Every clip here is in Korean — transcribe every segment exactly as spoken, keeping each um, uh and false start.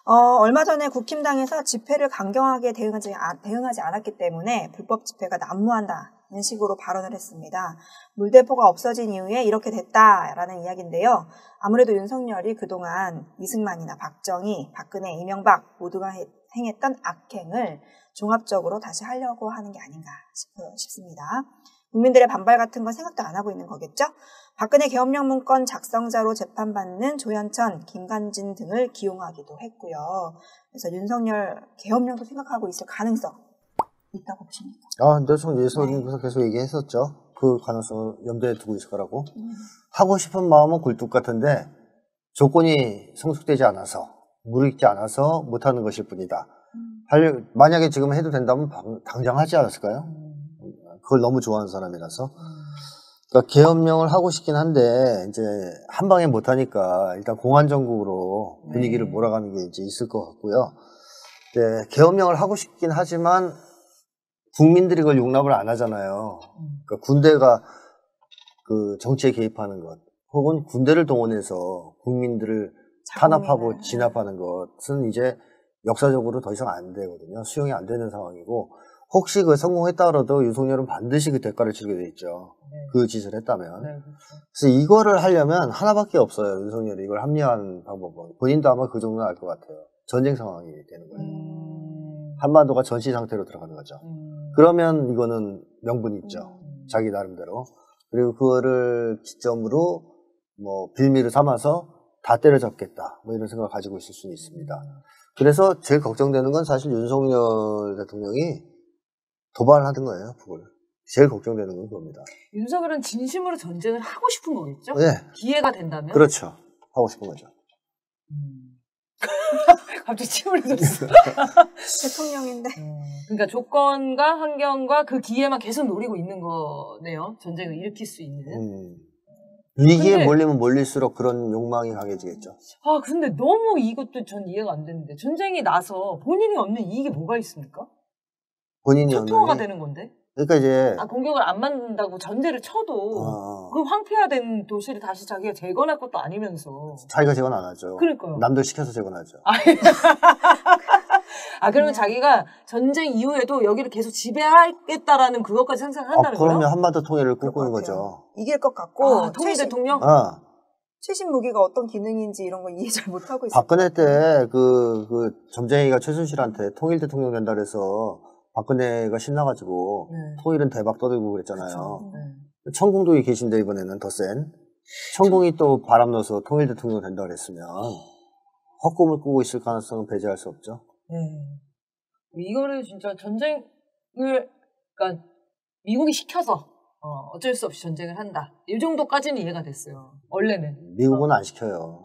어, 얼마 전에 국힘당에서 집회를 강경하게 대응하지, 아, 대응하지 않았기 때문에 불법 집회가 난무한다는 식으로 발언을 했습니다. 물대포가 없어진 이후에 이렇게 됐다라는 이야기인데요. 아무래도 윤석열이 그동안 이승만이나 박정희, 박근혜, 이명박 모두가 해, 행했던 악행을 종합적으로 다시 하려고 하는 게 아닌가 싶습니다. 국민들의 반발 같은 건 생각도 안 하고 있는 거겠죠? 박근혜 계엄령 문건 작성자로 재판받는 조현천, 김관진 등을 기용하기도 했고요. 그래서 윤석열 계엄령도 생각하고 있을 가능성 있다고 보십니까? 아, 근데 저 예선에서 네. 계속 얘기했었죠. 그 가능성을 염두에 두고 있을 거라고. 음. 하고 싶은 마음은 굴뚝 같은데 조건이 성숙되지 않아서, 무르익지 않아서 못하는 것일 뿐이다. 음. 할, 만약에 지금 해도 된다면 당장 하지 않았을까요? 음. 그걸 너무 좋아하는 사람이라서. 음. 그러니까 계엄령을 하고 싶긴 한데 이제 한 방에 못 하니까 일단 공안 정국으로 분위기를 네. 몰아가는 게 이제 있을 것 같고요. 네, 계엄령을 하고 싶긴 하지만 국민들이 그걸 용납을 안 하잖아요. 그러니까 군대가 그 정치에 개입하는 것, 혹은 군대를 동원해서 국민들을 탄압하고 진압하는 것은 이제 역사적으로 더 이상 안 되거든요. 수용이 안 되는 상황이고, 혹시 그 성공했다 그래도 윤석열은 반드시 그 대가를 치르게 돼 있죠. 네. 그 짓을 했다면. 네, 그렇죠. 그래서 이거를 하려면 하나밖에 없어요. 윤석열이 이걸 합리화하는 방법은. 본인도 아마 그 정도는 알 것 같아요. 전쟁 상황이 되는 거예요. 음... 한반도가 전시 상태로 들어가는 거죠. 음... 그러면 이거는 명분이 있죠. 음... 자기 나름대로. 그리고 그거를 기점으로 뭐 빌미를 삼아서 다 때려잡겠다. 뭐 이런 생각을 가지고 있을 수는 있습니다. 음... 그래서 제일 걱정되는 건 사실 윤석열 대통령이 도발하는 거예요, 그걸. 제일 걱정되는 건 그겁니다. 윤석열은 진심으로 전쟁을 하고 싶은 거겠죠? 네. 기회가 된다면? 그렇죠. 하고 싶은 거죠. 음. 갑자기 침을 흘렸어. 대통령인데. 음. 그러니까 조건과 환경과 그 기회만 계속 노리고 있는 거네요. 전쟁을 일으킬 수 있는. 음. 위기에 근데, 몰리면 몰릴수록 그런 욕망이 강해지겠죠. 아, 근데 너무 이것도 전 이해가 안 되는데. 전쟁이 나서 본인이 얻는 이익이 뭐가 있습니까? 본인이 초토화가 되는 건데. 그러니까 이제 아, 공격을 안 만든다고 전제를 쳐도 어. 그 황폐화된 도시를 다시 자기가 재건할 것도 아니면서. 자기가 재건 안 하죠. 그러니까요. 남들 시켜서 재건하죠. 아, 그러면 자기가 전쟁 이후에도 여기를 계속 지배하겠다라는 그것까지 상상을 한다는 아, 거예요? 그러면 한반도 통일을 꿈꾸는 거죠. 이길 것 같고. 아, 통일 대통령? 어. 최신 무기가 어떤 기능인지 이런 거 이해 잘 못하고 있어요. 박근혜 때 그, 그 점쟁이가 최순실한테 통일 대통령 된다 그래서 박근혜가 신나가지고 네. 통일은 대박 떠들고 그랬잖아요. 네. 천공동이 계신데 이번에는 더 센. 천공이 또 바람 넣어서 통일 대통령 된다 그랬으면 헛꿈을 꾸고 있을 가능성은 배제할 수 없죠. 네. 이거를 진짜 전쟁을, 그러니까 미국이 시켜서 어, 어쩔 수 없이 전쟁을 한다. 이 정도까지는 이해가 됐어요. 원래는. 미국은 어. 안 시켜요.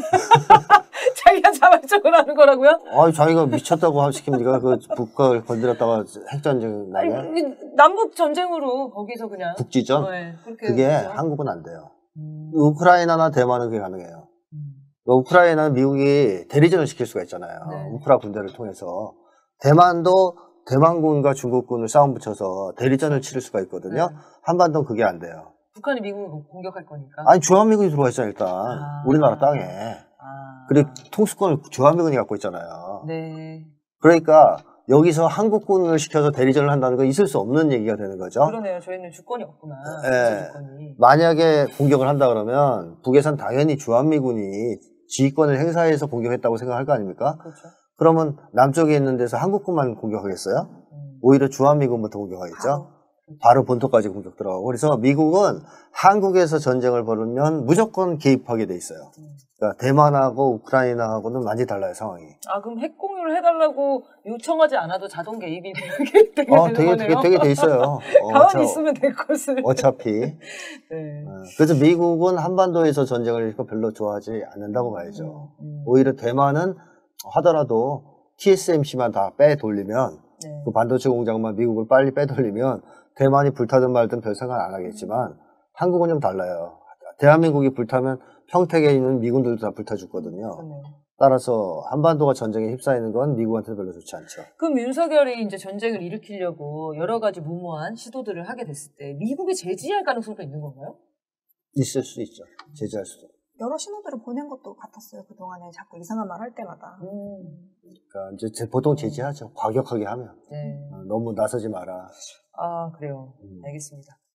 자기가 자발적으로 하는 거라고요? 아니, 자기가 미쳤다고 시킵니까? 그 북한을 건드렸다가 핵전쟁 나게? 남북 전쟁으로 거기서 그냥. 국지전? 어, 네. 그게 그렇죠. 한국은 안 돼요. 음. 우크라이나나 대만은 그게 가능해요. 음. 우크라이나는 미국이 대리전을 시킬 수가 있잖아요. 네. 우크라 군대를 통해서. 대만도 대만군과 중국군을 싸움 붙여서 대리전을 치를 수가 있거든요. 네. 한반도는 그게 안 돼요. 북한이 미국을 공격할 거니까. 아니, 주한미군이 들어와 있잖아요, 일단. 아. 우리나라 땅에. 아. 그리고 통수권을 주한미군이 갖고 있잖아요. 네. 그러니까 여기서 한국군을 시켜서 대리전을 한다는 건 있을 수 없는 얘기가 되는 거죠. 그러네요. 저희는 주권이 없구나. 네. 주권이. 만약에 공격을 한다 그러면 북에선 당연히 주한미군이 지휘권을 행사해서 공격했다고 생각할 거 아닙니까? 그렇죠. 그러면 남쪽에 있는 데서 한국군만 공격하겠어요? 음. 오히려 주한미군부터 공격하겠죠? 바로. 바로 본토까지 공격 들어가고. 그래서 미국은 한국에서 전쟁을 벌이면 무조건 개입하게 돼 있어요. 그러니까 대만하고 우크라이나하고는 완전히 달라요, 상황이. 아, 그럼 핵 공유를 해달라고 요청하지 않아도 자동 개입이 되게, 되게 어, 되는 되게, 거네요? 되게, 되게 돼 있어요. 어, 가만히 어차, 있으면 될 것을. 어차피. 네. 어, 그래서 미국은 한반도에서 전쟁을 별로 좋아하지 않는다고 봐야죠. 음, 음. 오히려 대만은 하더라도 티에스엠씨만 다 빼돌리면, 네. 그 반도체 공장만 미국을 빨리 빼돌리면 대만이 불타든 말든 별 생각 안 하겠지만 음. 한국은 좀 달라요. 대한민국이 불타면 평택에 있는 미군들도 다 불타 죽거든요. 음. 따라서 한반도가 전쟁에 휩싸이는 건 미국한테 별로 좋지 않죠. 그럼 윤석열이 이제 전쟁을 일으키려고 여러 가지 무모한 시도들을 하게 됐을 때 미국이 제지할 가능성도 있는 건가요? 있을 수 있죠. 제지할 수도. 여러 신호들을 보낸 것도 같았어요. 그동안에 자꾸 이상한 말 할 때마다. 음. 그러니까 이제 제- 보통 제지하죠. 과격하게 하면. 네. 어, 너무 나서지 마라. 아, 그래요. 음. 알겠습니다.